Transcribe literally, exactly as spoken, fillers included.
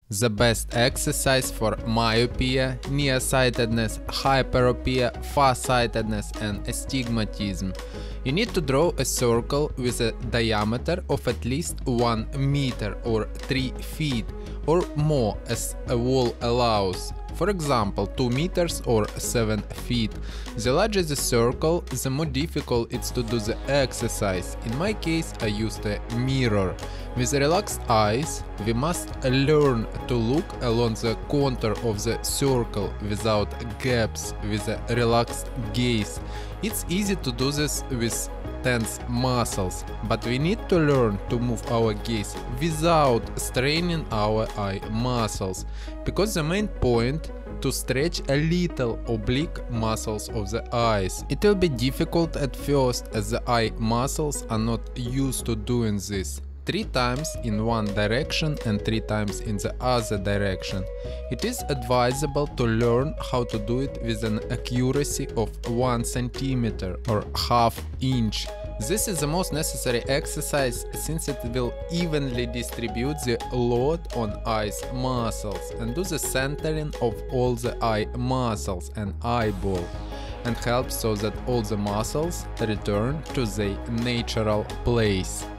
The best exercise for myopia, nearsightedness, hyperopia, farsightedness and astigmatism. You need to draw a circle with a diameter of at least one meter or three feet or more as a wall allows. For example, two meters or seven feet. The larger the circle, the more difficult it's to do the exercise. In my case, I used a mirror. With relaxed eyes, we must learn to look along the contour of the circle without gaps, with a relaxed gaze. It's easy to do this with tense muscles, but we need to learn to move our gaze without straining our eye muscles, because the main point to stretch a little oblique muscles of the eyes. It will be difficult at first as the eye muscles are not used to doing this. Three times in one direction and three times in the other direction. It is advisable to learn how to do it with an accuracy of one centimeter or half inch. This is the most necessary exercise since it will evenly distribute the load on eyes muscles and do the centering of all the eye muscles and eyeball, and helps so that all the muscles return to their natural place.